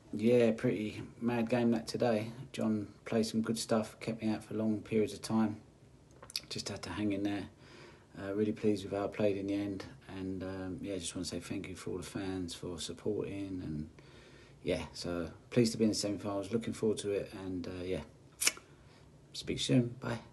Yeah, pretty mad game that today. John played some good stuff, kept me out for long periods of time. Just had to hang in there. Really pleased with how I played in the end. And yeah, just want to say thank you for all the fans for supporting. And yeah, so pleased to be in the semi-finals. Looking forward to it. And yeah, speak soon. Bye.